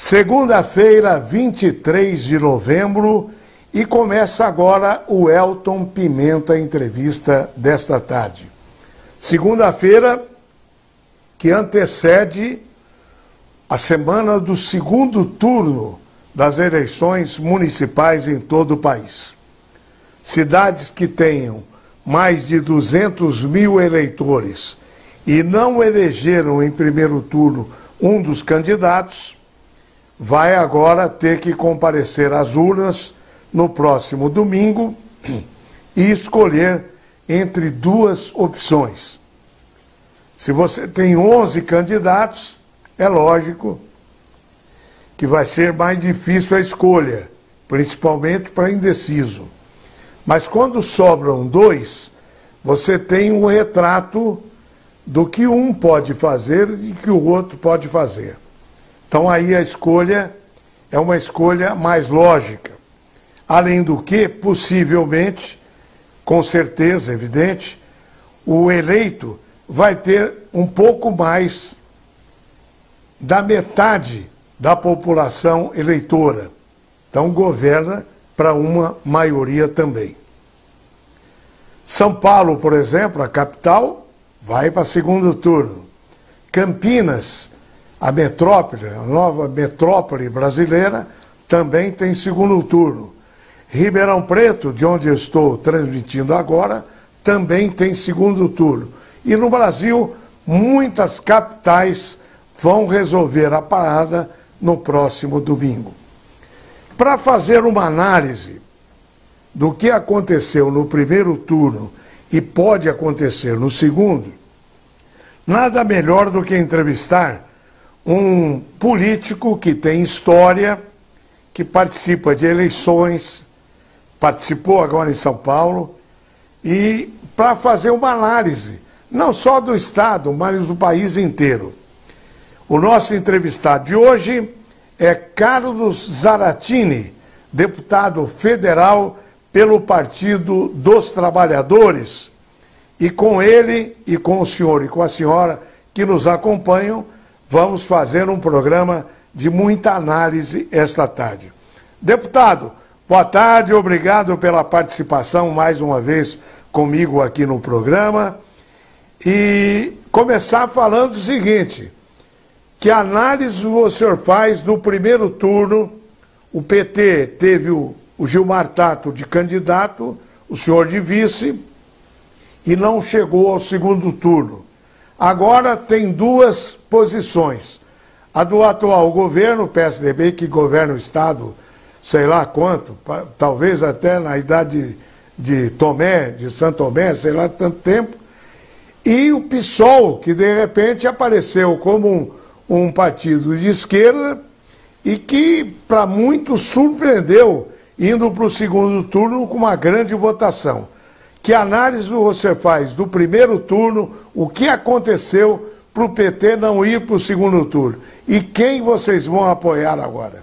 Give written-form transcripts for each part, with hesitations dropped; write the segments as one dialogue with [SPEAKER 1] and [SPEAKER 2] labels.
[SPEAKER 1] Segunda-feira, 23 de novembro, e começa agora o Elton Pimenta Entrevista desta tarde. Segunda-feira que antecede a semana do segundo turno das eleições municipais em todo o país. Cidades que tenham mais de 200 mil eleitores e não elegeram em primeiro turno um dos candidatos, vai agora ter que comparecer às urnas no próximo domingo e escolher entre duas opções. Se você tem 11 candidatos, é lógico que vai ser mais difícil a escolha, principalmente para indeciso. Mas quando sobram dois, você tem um retrato do que um pode fazer e que o outro pode fazer. Então aí a escolha é uma escolha mais lógica. Além do que, possivelmente, com certeza, evidente, o eleito vai ter um pouco mais da metade da população eleitora. Então governa para uma maioria também. São Paulo, por exemplo, a capital, vai para segundo turno. Campinas, a metrópole, a nova metrópole brasileira, também tem segundo turno. Ribeirão Preto, de onde eu estou transmitindo agora, também tem segundo turno. E no Brasil, muitas capitais vão resolver a parada no próximo domingo. Para fazer uma análise do que aconteceu no primeiro turno e pode acontecer no segundo, nada melhor do que entrevistar um político que tem história, que participa de eleições, participou agora em São Paulo, e para fazer uma análise, não só do Estado, mas do país inteiro. O nosso entrevistado de hoje é Carlos Zaratini, deputado federal pelo Partido dos Trabalhadores. E com ele, e com o senhor e com a senhora que nos acompanham, vamos fazer um programa de muita análise esta tarde. Deputado, boa tarde, obrigado pela participação mais uma vez comigo aqui no programa. E começar falando o seguinte, que análise o senhor faz do primeiro turno? O PT teve o Gilmar Tato de candidato, o senhor de vice, e não chegou ao segundo turno. Agora tem duas posições. A do atual governo, o PSDB, que governa o Estado, sei lá quanto, talvez até na idade de Tomé, de Santo Tomé, sei lá tanto tempo, e o PSOL, que de repente apareceu como um partido de esquerda e que, para muitos, surpreendeu, indo para o segundo turno com uma grande votação. Que análise você faz do primeiro turno, o que aconteceu para o PT não ir para o segundo turno? E quem vocês vão apoiar agora?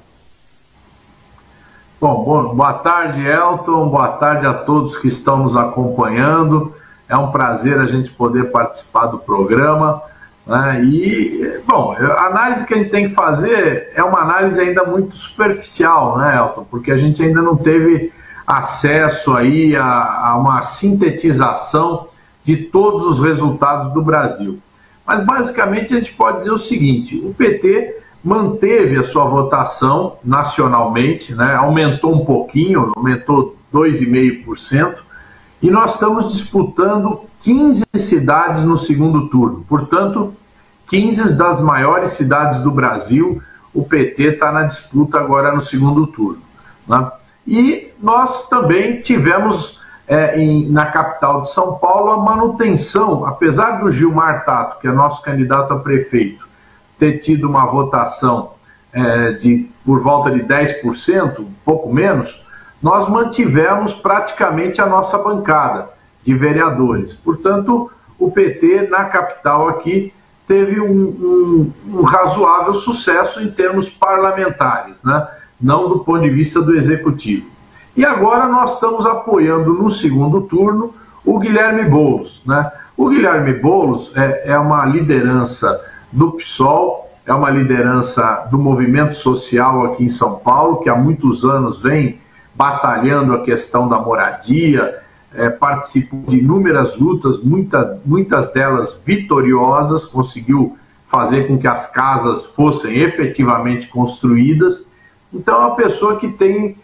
[SPEAKER 2] Bom, boa tarde, Elton, boa tarde a todos que estão nos acompanhando. É um prazer a gente poder participar do programa, né? E, bom, a análise que a gente tem que fazer é uma análise ainda muito superficial, né, Elton? Porque a gente ainda não teve acesso aí a uma sintetização de todos os resultados do Brasil. Mas, basicamente, a gente pode dizer o seguinte: o PT manteve a sua votação nacionalmente, né? Aumentou um pouquinho, aumentou 2,5%, e nós estamos disputando 15 cidades no segundo turno. Portanto, 15 das maiores cidades do Brasil, o PT está na disputa agora no segundo turno, né? E nós também tivemos na capital de São Paulo a manutenção, apesar do Gilmar Tato, que é nosso candidato a prefeito, ter tido uma votação por volta de 10%, um pouco menos, nós mantivemos praticamente a nossa bancada de vereadores. Portanto, o PT na capital aqui teve um razoável sucesso em termos parlamentares, né? Não do ponto de vista do executivo. E agora nós estamos apoiando no segundo turno o Guilherme Boulos, né? O Guilherme Boulos é uma liderança do PSOL é uma liderança do movimento social aqui em São Paulo, que há muitos anos vem batalhando a questão da moradia, participou de inúmeras lutas, muitas delas vitoriosas, conseguiu fazer com que as casas fossem efetivamente construídas. Então é uma pessoa que tem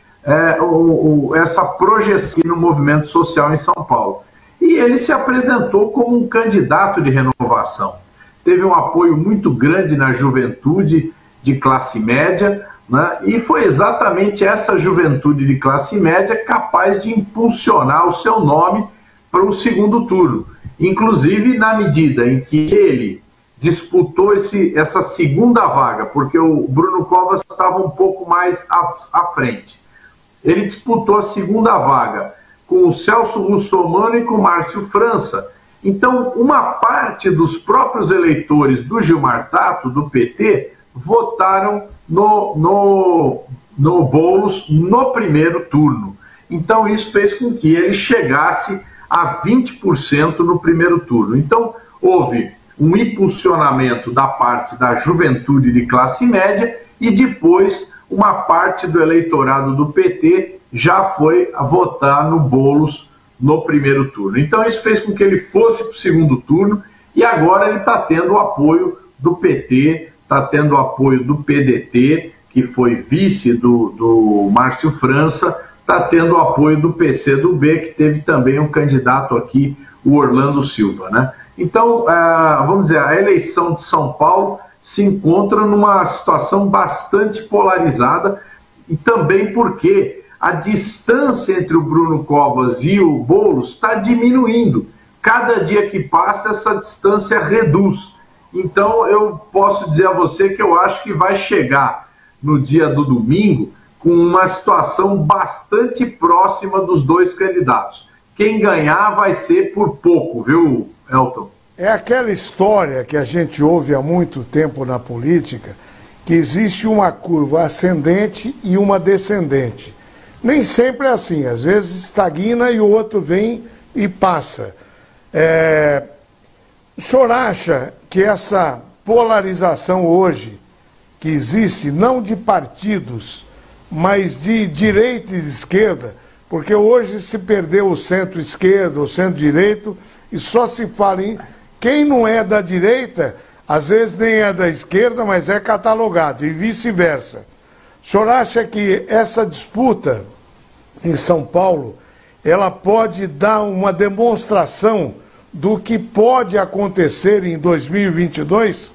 [SPEAKER 2] essa projeção no movimento social em São Paulo. E ele se apresentou como um candidato de renovação. Teve um apoio muito grande na juventude de classe média, né? E foi exatamente essa juventude de classe média capaz de impulsionar o seu nome para o segundo turno. Inclusive na medida em que ele disputou essa segunda vaga, porque o Bruno Covas estava um pouco mais à frente. Ele disputou a segunda vaga com o Celso Russomano e com o Márcio França. Então, uma parte dos próprios eleitores do Gilmar Tato, do PT, votaram no Boulos no primeiro turno. Então, isso fez com que ele chegasse a 20% no primeiro turno. Então, houve um impulsionamento da parte da juventude de classe média e depois uma parte do eleitorado do PT já foi a votar no Boulos no primeiro turno. Então isso fez com que ele fosse para o segundo turno e agora ele está tendo o apoio do PT, está tendo o apoio do PDT, que foi vice do Márcio França, está tendo o apoio do PCdoB, que teve também um candidato aqui, o Orlando Silva, né? Então, vamos dizer, a eleição de São Paulo se encontra numa situação bastante polarizada e também porque a distância entre o Bruno Covas e o Boulos está diminuindo. Cada dia que passa, essa distância reduz. Então, eu posso dizer a você que eu acho que vai chegar no dia do domingo com uma situação bastante próxima dos dois candidatos. Quem ganhar vai ser por pouco, viu, Elton?
[SPEAKER 1] É aquela história que a gente ouve há muito tempo na política, que existe uma curva ascendente e uma descendente. Nem sempre é assim, às vezes estagna e o outro vem e passa. O senhor acha que essa polarização hoje, que existe, não de partidos, mas de direita e de esquerda, porque hoje se perdeu o centro-esquerda, o centro-direito, e só se fala em quem não é da direita, às vezes nem é da esquerda, mas é catalogado, e vice-versa. O senhor acha que essa disputa em São Paulo, ela pode dar uma demonstração do que pode acontecer em 2022?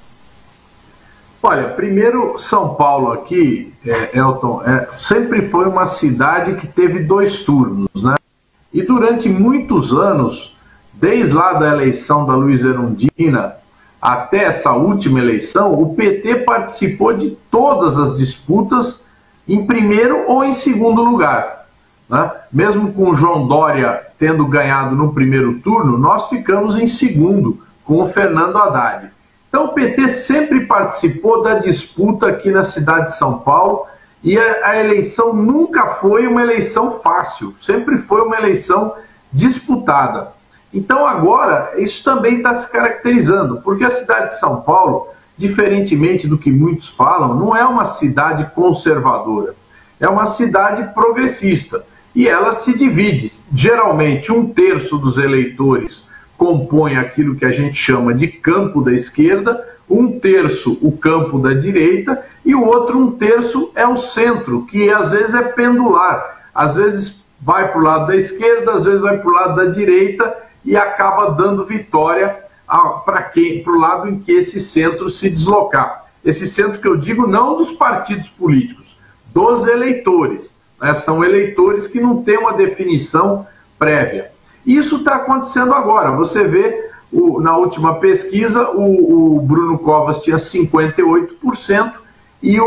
[SPEAKER 2] Olha, primeiro, São Paulo aqui, Elton, sempre foi uma cidade que teve 2 turnos, né? E durante muitos anos, desde lá da eleição da Luiza Erundina até essa última eleição, o PT participou de todas as disputas em primeiro ou em segundo lugar, né? Mesmo com o João Dória tendo ganhado no primeiro turno, nós ficamos em segundo com o Fernando Haddad. Então o PT sempre participou da disputa aqui na cidade de São Paulo e a eleição nunca foi uma eleição fácil, sempre foi uma eleição disputada. Então agora isso também está se caracterizando, porque a cidade de São Paulo, diferentemente do que muitos falam, não é uma cidade conservadora, é uma cidade progressista e ela se divide. Geralmente 1/3 dos eleitores compõe aquilo que a gente chama de campo da esquerda, 1/3 o campo da direita e o outro 1/3 é o centro, que às vezes é pendular, às vezes vai para o lado da esquerda, às vezes vai para o lado da direita e acaba dando vitória para o lado em que esse centro se deslocar. Esse centro que eu digo não dos partidos políticos, dos eleitores, né? São eleitores que não têm uma definição prévia. Isso está acontecendo agora. Você vê, na última pesquisa, o Bruno Covas tinha 58% e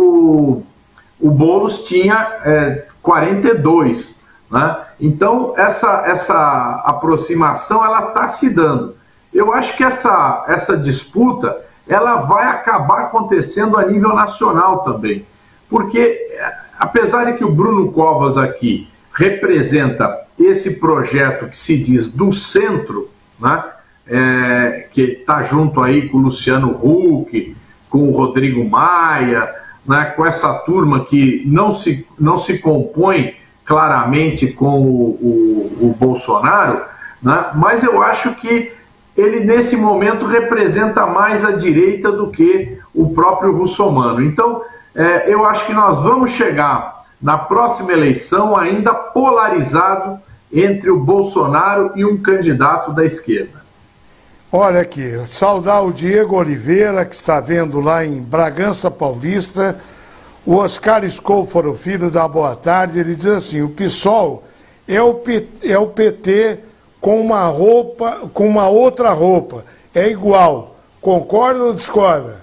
[SPEAKER 2] o Boulos tinha 42%. Né? Então, essa aproximação ela está se dando. Eu acho que essa disputa ela vai acabar acontecendo a nível nacional também. Porque, apesar de que o Bruno Covas aqui representa esse projeto que se diz do centro, né? Que está junto aí com o Luciano Huck, com o Rodrigo Maia, né, com essa turma que não se compõe claramente com o Bolsonaro, né, mas eu acho que ele nesse momento representa mais a direita do que o próprio Russomano. Então, eu acho que nós vamos chegar na próxima eleição ainda polarizado entre o Bolsonaro e um candidato da esquerda.
[SPEAKER 1] Olha aqui, saudar o Diego Oliveira, que está vendo lá em Bragança Paulista. O Oscar Scofaro, filho da Boa Tarde, ele diz assim: o PSOL é o PT com uma roupa, com uma outra roupa. É igual. Concorda ou discorda?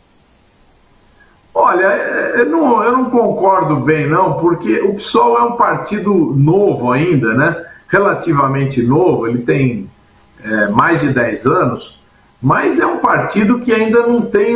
[SPEAKER 2] Olha, eu não concordo bem, não, porque o PSOL é um partido novo ainda, né? Relativamente novo, ele tem mais de 10 anos, mas é um partido que ainda não tem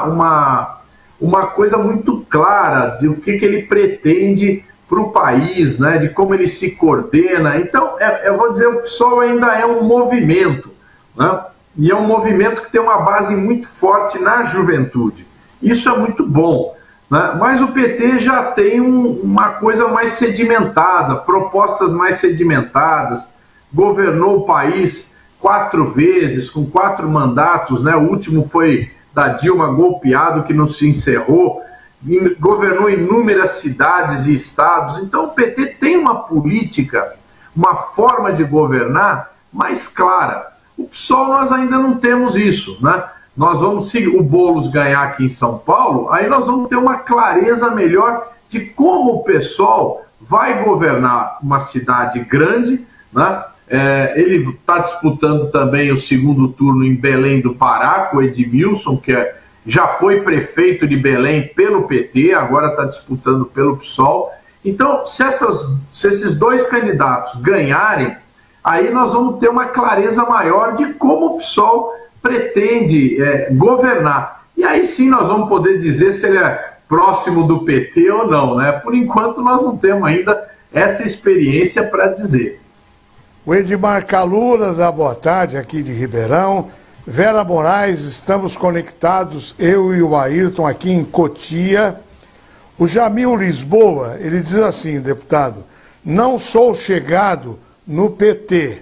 [SPEAKER 2] uma coisa muito clara de o que ele pretende para o país, né? De como ele se coordena. Então, eu vou dizer, o PSOL ainda é um movimento, né? E é um movimento que tem uma base muito forte na juventude. Isso é muito bom, né? Mas o PT já tem uma coisa mais sedimentada, propostas mais sedimentadas, governou o país 4 vezes, com 4 mandatos, né? O último foi da Dilma golpeado, que não se encerrou, governou inúmeras cidades e estados. Então o PT tem uma política, uma forma de governar mais clara. O PSOL nós ainda não temos isso, né? Nós vamos, se o Boulos ganhar aqui em São Paulo, aí nós vamos ter uma clareza melhor de como o PSOL vai governar uma cidade grande, né? Ele está disputando também o segundo turno em Belém do Pará, com o Edmilson, que já foi prefeito de Belém pelo PT, agora está disputando pelo PSOL. Então, se esses 2 candidatos ganharem, aí nós vamos ter uma clareza maior de como o PSOL pretende governar. E aí sim nós vamos poder dizer se ele é próximo do PT ou não, né? Por enquanto nós não temos ainda essa experiência para dizer.
[SPEAKER 1] O Edmar Calura, da Boa Tarde, aqui de Ribeirão. Vera Moraes, estamos conectados, eu e o Ayrton, aqui em Cotia. O Jamil Lisboa, ele diz assim, deputado: não sou chegado no PT,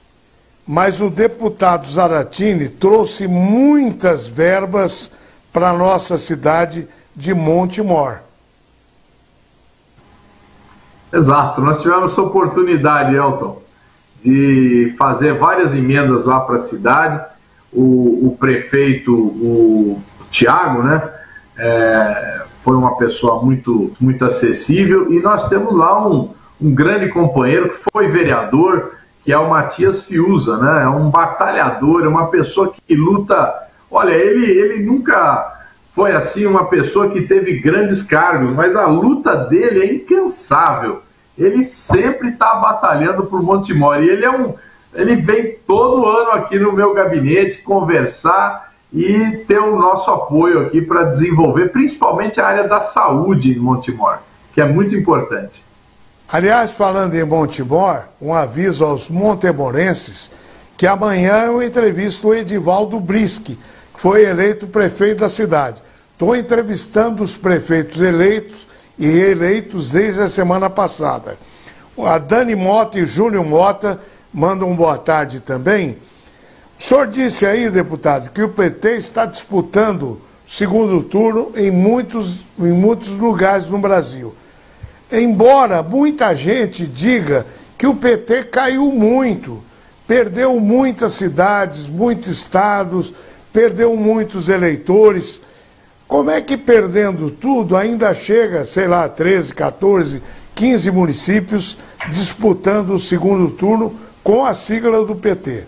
[SPEAKER 1] mas o deputado Zaratini trouxe muitas verbas para a nossa cidade de Montemor.
[SPEAKER 2] Exato, nós tivemos essa oportunidade, Elton, de fazer várias emendas lá para a cidade. O prefeito, o Tiago, né, foi uma pessoa muito acessível, e nós temos lá um grande companheiro que foi vereador, que é o Matias Fiuza, né? É um batalhador, é uma pessoa que luta. Olha, ele nunca foi assim uma pessoa que teve grandes cargos, mas a luta dele é incansável. Ele sempre está batalhando por Montemor, e ele vem todo ano aqui no meu gabinete conversar e ter o nosso apoio aqui para desenvolver, principalmente a área da saúde em Montemor, que é muito importante.
[SPEAKER 1] Aliás, falando em Montemor, um aviso aos montemorenses que amanhã eu entrevisto o Edivaldo Brischi, que foi eleito prefeito da cidade. Estou entrevistando os prefeitos eleitos e reeleitos desde a semana passada. A Dani Mota e o Júlio Mota mandam boa tarde também. O senhor disse aí, deputado, que o PT está disputando o segundo turno em muitos lugares no Brasil. Embora muita gente diga que o PT caiu muito, perdeu muitas cidades, muitos estados, perdeu muitos eleitores. Como é que, perdendo tudo, ainda chega, sei lá, 13, 14, 15 municípios disputando o segundo turno com a sigla do PT?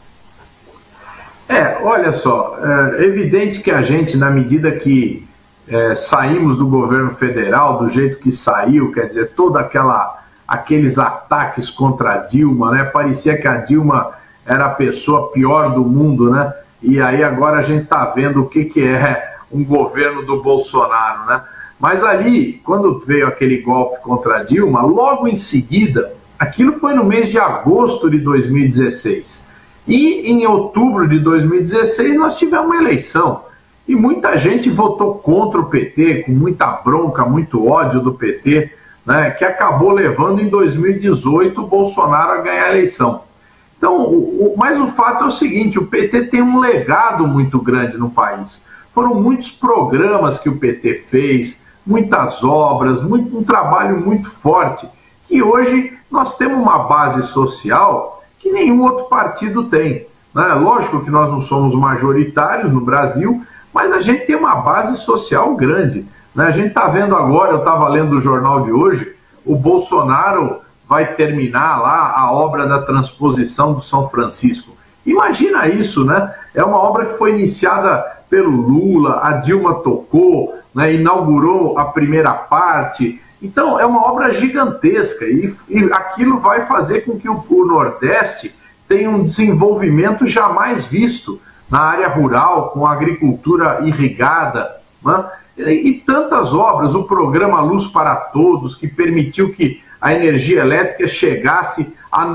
[SPEAKER 2] Olha só, é evidente que a gente, na medida que saímos do governo federal do jeito que saiu, quer dizer, todos aqueles ataques contra a Dilma, né? Parecia que a Dilma era a pessoa pior do mundo, né? E aí agora a gente está vendo o que é um governo do Bolsonaro, né? Mas ali, quando veio aquele golpe contra a Dilma, logo em seguida, aquilo foi no mês de agosto de 2016. E em outubro de 2016 nós tivemos uma eleição. E muita gente votou contra o PT, com muita bronca, muito ódio do PT, né, que acabou levando em 2018 o Bolsonaro a ganhar a eleição. Então, mas o fato é o seguinte, o PT tem um legado muito grande no país. Foram muitos programas que o PT fez, muitas obras, um trabalho muito forte, que hoje nós temos uma base social que nenhum outro partido tem, né? Lógico que nós não somos majoritários no Brasil, mas a gente tem uma base social grande, né? A gente está vendo agora, eu estava lendo o jornal de hoje, o Bolsonaro vai terminar lá a obra da transposição do São Francisco. Imagina isso, né? É uma obra que foi iniciada pelo Lula, a Dilma tocou, né? Inaugurou a primeira parte. Então é uma obra gigantesca e aquilo vai fazer com que o Nordeste tenha um desenvolvimento jamais visto na área rural, com a agricultura irrigada, né? E tantas obras, o programa Luz para Todos, que permitiu que a energia elétrica chegasse a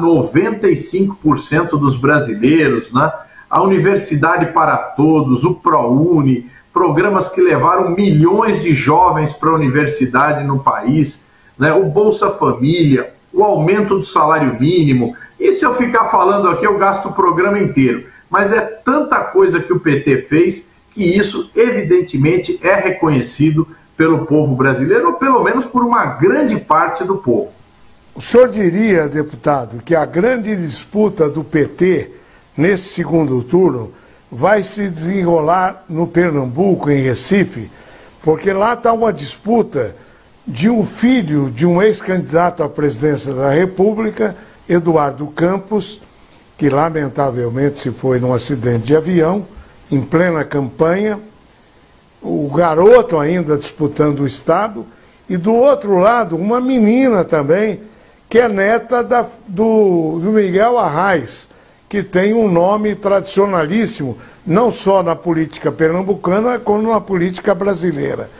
[SPEAKER 2] 95% dos brasileiros, né? A Universidade para Todos, o ProUni, programas que levaram milhões de jovens para a universidade no país, né? O Bolsa Família, o aumento do salário mínimo. E se eu ficar falando aqui, eu gasto o programa inteiro. Mas é tanta coisa que o PT fez que isso, evidentemente, é reconhecido pelo povo brasileiro, ou pelo menos por uma grande parte do povo.
[SPEAKER 1] O senhor diria, deputado, que a grande disputa do PT nesse segundo turno vai se desenrolar no Pernambuco, em Recife, porque lá está uma disputa de um filho de um ex-candidato à presidência da República, Eduardo Campos, que lamentavelmente se foi num acidente de avião, em plena campanha, o garoto ainda disputando o Estado, e do outro lado uma menina também, que é neta do Miguel Arraes, que tem um nome tradicionalíssimo, não só na política pernambucana, como na política brasileira.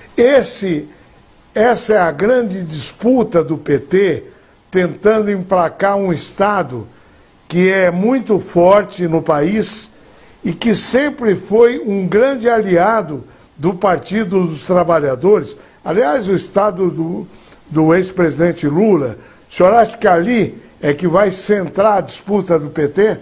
[SPEAKER 1] Essa é a grande disputa do PT, tentando emplacar um Estado que é muito forte no país e que sempre foi um grande aliado do Partido dos Trabalhadores. Aliás, o Estado do ex-presidente Lula, o senhor acha que ali é que vai centrar a disputa do PT?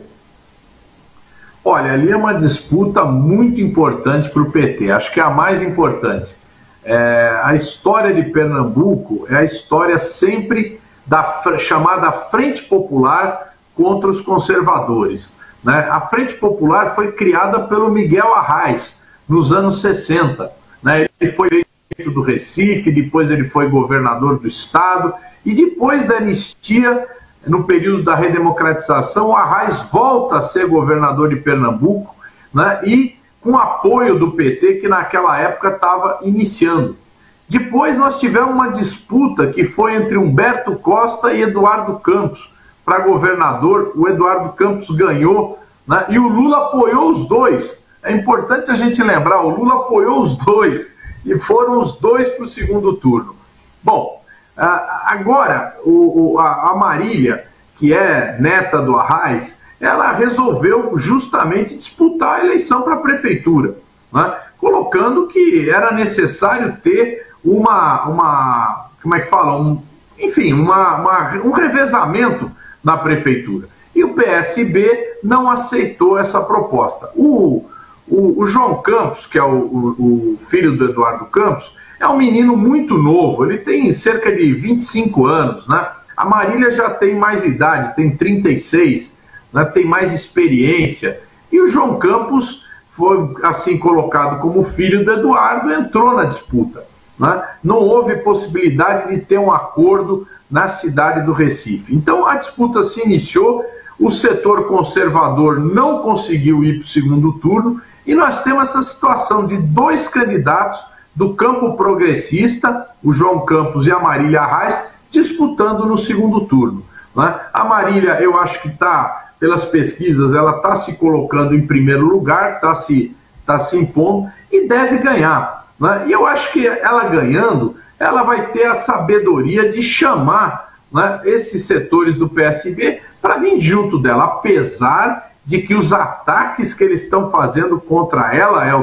[SPEAKER 2] Olha, ali é uma disputa muito importante para o PT, acho que é a mais importante. A história de Pernambuco é a história sempre da chamada Frente Popular contra os conservadores, né? A Frente Popular foi criada pelo Miguel Arraes nos anos 60, né? Ele foi eleito do Recife, depois ele foi governador do estado, e depois da anistia, no período da redemocratização, o Arraes volta a ser governador de Pernambuco, né? E com apoio do PT, que naquela época estava iniciando. Depois nós tivemos uma disputa que foi entre Humberto Costa e Eduardo Campos para governador. O Eduardo Campos ganhou, né? E o Lula apoiou os dois. É importante a gente lembrar, o Lula apoiou os dois e foram os dois para o segundo turno. Bom, agora a Marília, que é neta do Arraes, ela resolveu justamente disputar a eleição para a prefeitura, né? Colocando que era necessário ter como é que fala? Um revezamento na prefeitura. E o PSB não aceitou essa proposta. O João Campos, que é o filho do Eduardo Campos, é um menino muito novo, ele tem cerca de 25 anos, né? A Marília já tem mais idade, tem 36, né? Tem mais experiência. E o João Campos foi assim colocado como filho do Eduardo, entrou na disputa, né? Não houve possibilidade de ter um acordo na cidade do Recife. Então a disputa se iniciou, o setor conservador não conseguiu ir para o segundo turno, e nós temos essa situação de dois candidatos do campo progressista, o João Campos e a Marília Arraes, disputando no segundo turno, né? A Marília, eu acho que está, pelas pesquisas, ela está se colocando em primeiro lugar, está se impondo e deve ganhar, né? E eu acho que ela ganhando, ela vai ter a sabedoria de chamar, né, esses setores do PSB para vir junto dela, apesar de que os ataques que eles estão fazendo contra ela, Elton,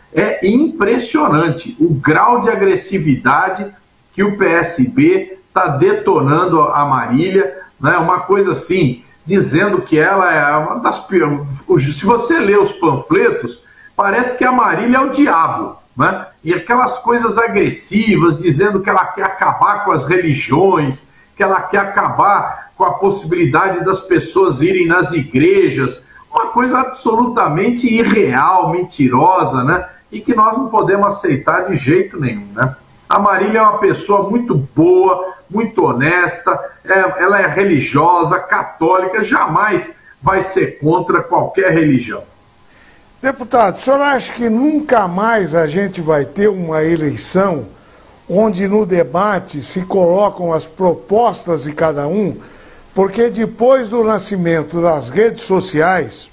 [SPEAKER 2] É impressionante o grau de agressividade que o PSB está detonando a Marília, né? Uma coisa assim, dizendo que ela é uma das piores. Se você lê os panfletos, parece que a Marília é o diabo, né? E aquelas coisas agressivas, dizendo que ela quer acabar com as religiões, que ela quer acabar com a possibilidade das pessoas irem nas igrejas, uma coisa absolutamente irreal, mentirosa, né? E que nós não podemos aceitar de jeito nenhum, né? A Marília é uma pessoa muito boa, muito honesta, ela é religiosa, católica, jamais vai ser contra qualquer religião.
[SPEAKER 1] Deputado, o senhor acha que nunca mais a gente vai ter uma eleição onde no debate se colocam as propostas de cada um? Porque depois do nascimento das redes sociais,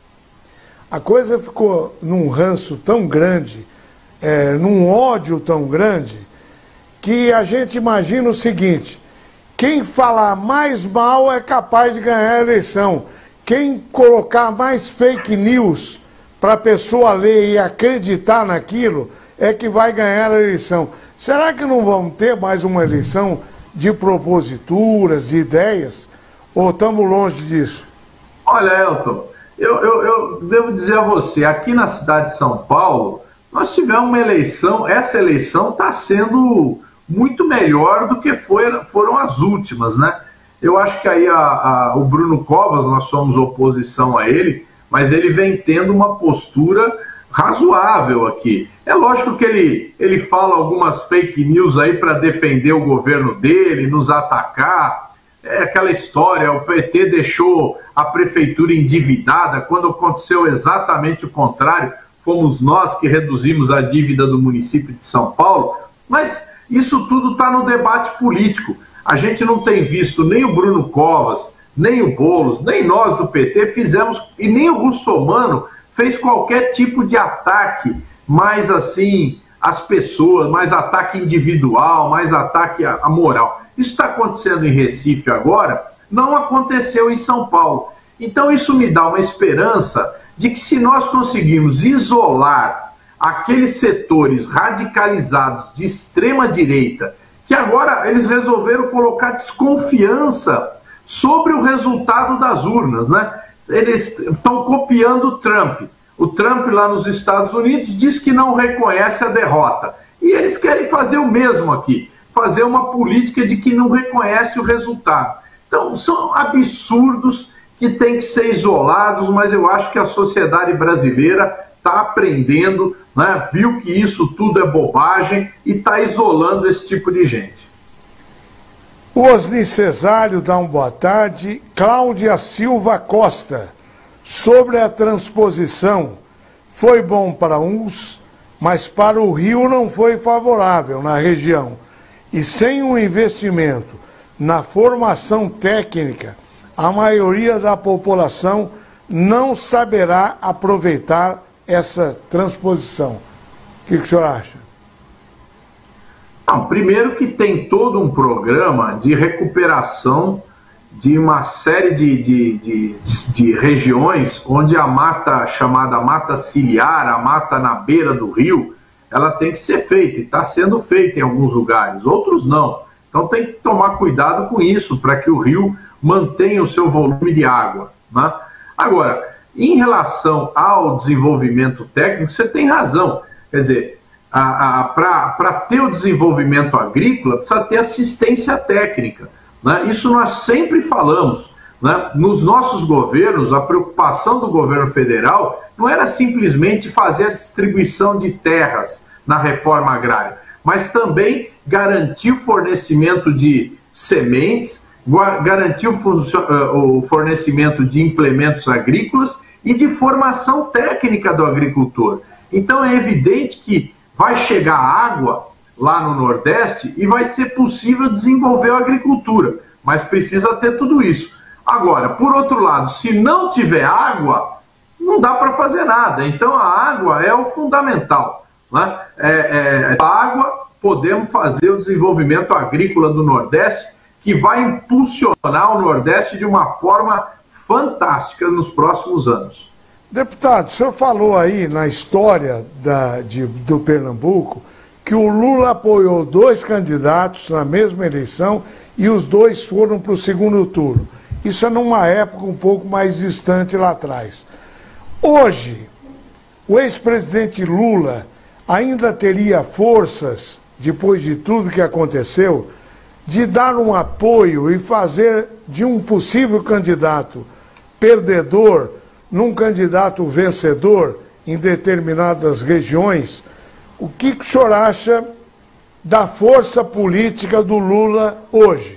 [SPEAKER 1] a coisa ficou num ranço tão grande, num ódio tão grande, que a gente imagina o seguinte: quem falar mais mal é capaz de ganhar a eleição. Quem colocar mais fake news para a pessoa ler e acreditar naquilo é que vai ganhar a eleição. Será que não vamos ter mais uma eleição de proposituras, de ideias? Ou estamos longe disso?
[SPEAKER 2] Olha, Elton, eu devo dizer a você, aqui na cidade de São Paulo, nós tivemos uma eleição, essa eleição está sendo muito melhor do que foram as últimas, né? Eu acho que aí o Bruno Covas, nós somos oposição a ele, mas ele vem tendo uma postura razoável aqui. É lógico que ele fala algumas fake news aí para defender o governo dele, nos atacar. É aquela história, o PT deixou a prefeitura endividada, quando aconteceu exatamente o contrário, fomos nós que reduzimos a dívida do município de São Paulo, mas isso tudo está no debate político. A gente não tem visto nem o Bruno Covas, nem o Boulos, nem nós do PT fizemos, e nem o Russomano fez qualquer tipo de ataque, mais assim, às pessoas, mais ataque individual, mais ataque à moral. Isso está acontecendo em Recife agora, não aconteceu em São Paulo. Então isso me dá uma esperança de que, se nós conseguirmos isolar aqueles setores radicalizados de extrema direita, que agora eles resolveram colocar desconfiança sobre o resultado das urnas, né? Eles estão copiando o Trump. O Trump lá nos Estados Unidos diz que não reconhece a derrota. E eles querem fazer o mesmo aqui, fazer uma política de que não reconhece o resultado. Então são absurdos que têm que ser isolados, mas eu acho que a sociedade brasileira está aprendendo, né? Viu que isso tudo é bobagem e está isolando esse tipo de gente.
[SPEAKER 1] O Osni Cesário dá uma boa tarde. Cláudia Silva Costa, sobre a transposição, foi bom para uns, mas para o Rio não foi favorável na região. E sem um investimento na formação técnica, a maioria da população não saberá aproveitar essa transposição. O que o senhor acha?
[SPEAKER 2] Não, primeiro que tem todo um programa de recuperação de uma série de regiões onde a mata, chamada mata ciliar, a mata na beira do rio, ela tem que ser feita, e está sendo feita em alguns lugares, outros não. Então tem que tomar cuidado com isso, para que o rio mantenha o seu volume de água, né? Agora, em relação ao desenvolvimento técnico, você tem razão. Quer dizer, para ter o desenvolvimento agrícola, precisa ter assistência técnica, né? Isso nós sempre falamos, né? Nos nossos governos, a preocupação do governo federal não era simplesmente fazer a distribuição de terras na reforma agrária, mas também garantir o fornecimento de sementes, garantir o fornecimento de implementos agrícolas e de formação técnica do agricultor. Então é evidente que vai chegar água lá no Nordeste e vai ser possível desenvolver a agricultura, mas precisa ter tudo isso. Agora, por outro lado, se não tiver água, não dá para fazer nada. Então a água é o fundamental, né? A água, podemos fazer o desenvolvimento agrícola do Nordeste, que vai impulsionar o Nordeste de uma forma fantástica nos próximos anos.
[SPEAKER 1] Deputado, o senhor falou aí na história do Pernambuco que o Lula apoiou 2 candidatos na mesma eleição e os 2 foram para o segundo turno. Isso é numa época um pouco mais distante lá atrás. Hoje, o ex-presidente Lula ainda teria forças, depois de tudo que aconteceu, de dar um apoio e fazer de um possível candidato perdedor num candidato vencedor em determinadas regiões? O que o senhor acha da força política do Lula hoje?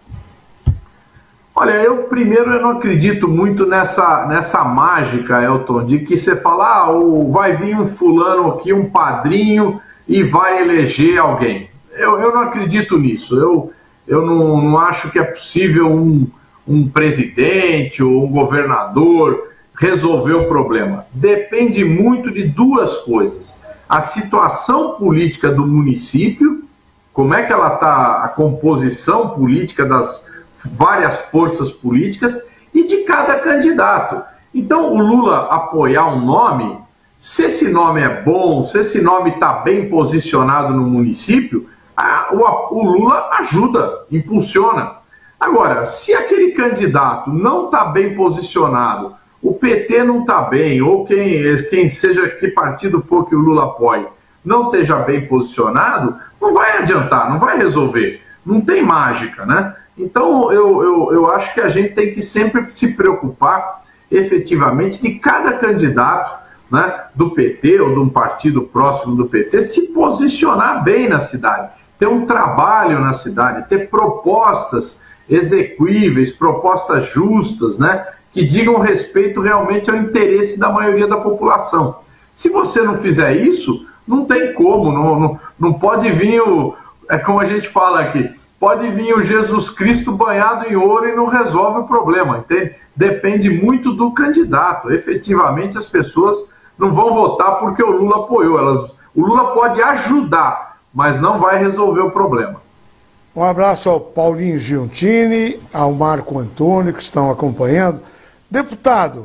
[SPEAKER 2] Olha, eu não acredito muito nessa mágica, Elton, de que você fala, vai vir um fulano aqui, um padrinho, e vai eleger alguém. Eu não acredito nisso. Eu não acho que é possível um presidente ou um governador resolver o problema. Depende muito de 2 coisas. A situação política do município, como é que ela está, a composição política das várias forças políticas e de cada candidato. Então, o Lula apoiar um nome, se esse nome é bom, se esse nome está bem posicionado no município, o Lula ajuda, impulsiona. Agora, se aquele candidato não está bem posicionado, o PT não está bem, ou quem seja, que partido for que o Lula apoie, não esteja bem posicionado, não vai adiantar, não vai resolver. Não tem mágica, né? Então, eu acho que a gente tem que sempre se preocupar, efetivamente, de cada candidato, né, do PT ou de um partido próximo do PT se posicionar bem na cidade, ter um trabalho na cidade, ter propostas exequíveis, propostas justas, né, que digam respeito realmente ao interesse da maioria da população. Se você não fizer isso, não tem como, não pode vir é como a gente fala aqui, pode vir o Jesus Cristo banhado em ouro e não resolve o problema, entende? Depende muito do candidato. Efetivamente, as pessoas não vão votar porque o Lula apoiou. O Lula pode ajudar, mas não vai resolver o problema.
[SPEAKER 1] Um abraço ao Paulinho Giuntini, ao Marco Antônio, que estão acompanhando. Deputado,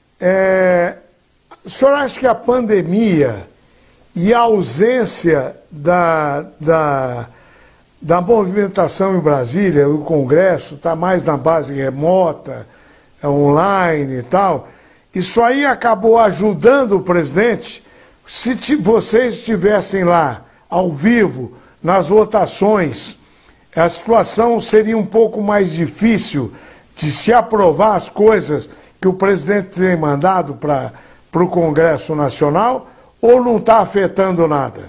[SPEAKER 1] o senhor acha que a pandemia e a ausência da movimentação em Brasília, o Congresso está mais na base remota, online e tal, isso aí acabou ajudando o presidente? Se vocês estivessem lá, ao vivo, nas votações, a situação seria um pouco mais difícil de se aprovar as coisas que o presidente tem mandado para o Congresso Nacional, ou não está afetando nada?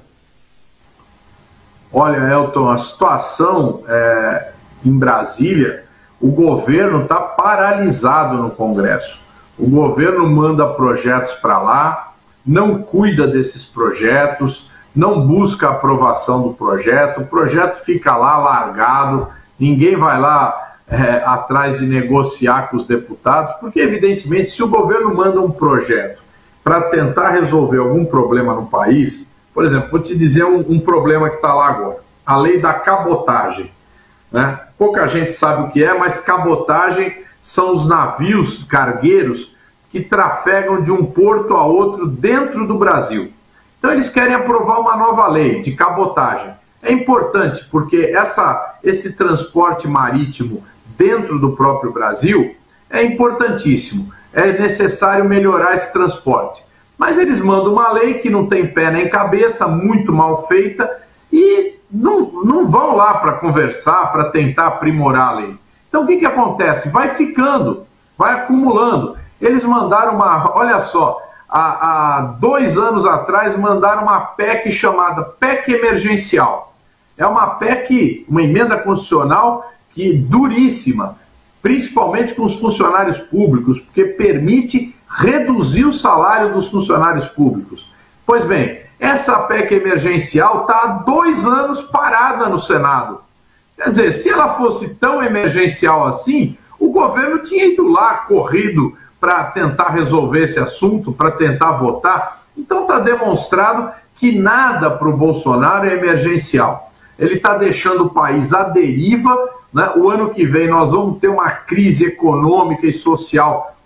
[SPEAKER 2] Olha, Elton, a situação em Brasília, o governo está paralisado no Congresso. O governo manda projetos para lá, não cuida desses projetos, não busca a aprovação do projeto, o projeto fica lá largado, ninguém vai lá atrás de negociar com os deputados, porque, evidentemente, se o governo manda um projeto para tentar resolver algum problema no país, por exemplo, vou te dizer um problema que está lá agora, a lei da cabotagem, né? Pouca gente sabe o que é, mas cabotagem são os navios cargueiros que trafegam de um porto a outro dentro do Brasil. Então eles querem aprovar uma nova lei de cabotagem. É importante porque esse transporte marítimo dentro do próprio Brasil é importantíssimo. É necessário melhorar esse transporte. Mas eles mandam uma lei que não tem pé nem cabeça, muito mal feita, e não vão lá para conversar, para tentar aprimorar a lei. Então o que acontece? Vai ficando, vai acumulando. Eles mandaram olha só, há 2 anos atrás mandaram uma PEC chamada PEC emergencial. É uma PEC, uma emenda constitucional duríssima, principalmente com os funcionários públicos, porque permite reduzir o salário dos funcionários públicos. Pois bem, essa PEC emergencial está há 2 anos parada no Senado. Quer dizer, se ela fosse tão emergencial assim, o governo tinha ido lá, corrido, para tentar resolver esse assunto, para tentar votar. Então está demonstrado que nada para o Bolsonaro é emergencial. Ele está deixando o país à deriva, né? O ano que vem nós vamos ter uma crise econômica e social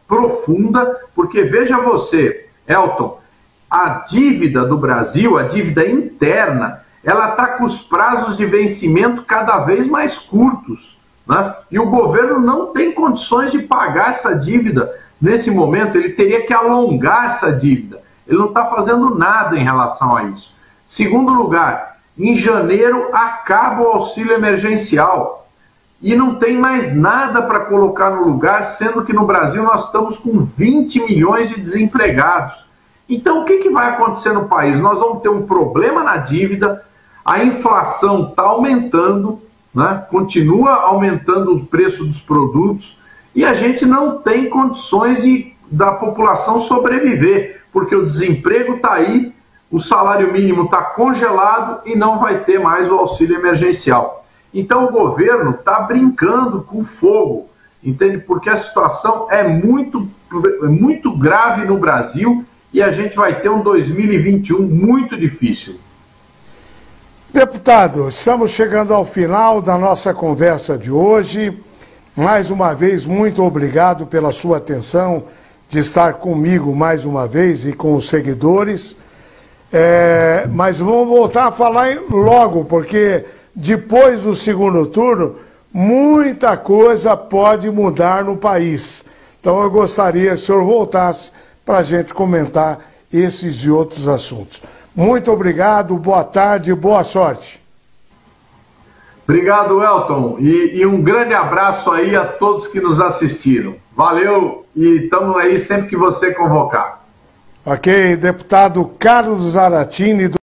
[SPEAKER 2] profunda, porque veja você, Elton, a dívida do Brasil, a dívida interna, ela está com os prazos de vencimento cada vez mais curtos, né? E o governo não tem condições de pagar essa dívida nesse momento, ele teria que alongar essa dívida. Ele não está fazendo nada em relação a isso. Segundo lugar, em janeiro acaba o auxílio emergencial e não tem mais nada para colocar no lugar, sendo que no Brasil nós estamos com 20 milhões de desempregados. Então o que vai acontecer no país? Nós vamos ter um problema na dívida, a inflação está aumentando, né? Continua aumentando o preço dos produtos e a gente não tem condições da população sobreviver, porque o desemprego está aí, o salário mínimo está congelado e não vai ter mais o auxílio emergencial. Então o governo está brincando com fogo, entende? Porque a situação é muito grave no Brasil e a gente vai ter um 2021 muito difícil.
[SPEAKER 1] Deputado, estamos chegando ao final da nossa conversa de hoje. Mais uma vez, muito obrigado pela sua atenção de estar comigo mais uma vez e com os seguidores. Mas vamos voltar a falar logo, porque depois do segundo turno, muita coisa pode mudar no país. Então eu gostaria que o senhor voltasse para a gente comentar esses e outros assuntos. Muito obrigado, boa tarde e boa sorte.
[SPEAKER 2] Obrigado, Elton, e um grande abraço aí a todos que nos assistiram. Valeu e estamos aí sempre que você convocar.
[SPEAKER 1] Ok, deputado Carlos Zaratini.